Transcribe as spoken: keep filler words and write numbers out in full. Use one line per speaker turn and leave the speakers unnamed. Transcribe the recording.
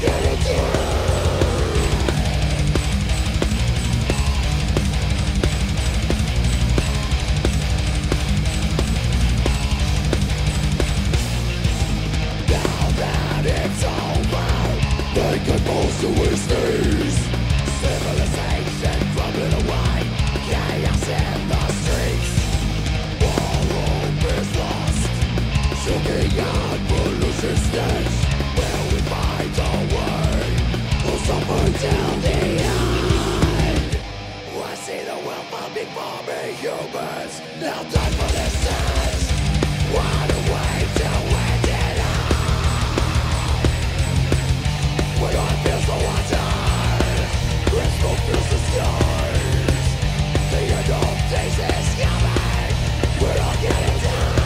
To his knees, civilization crumbling away, chaos in the streets. All hope is lost, choking out pollution stench. Will we find a way, or suffer till the end? I see the world pumping for me, humans now die for their sins. What a way to end it all. When I feel the water, crystal fills the skies. The end of days is coming. We're all gonna die.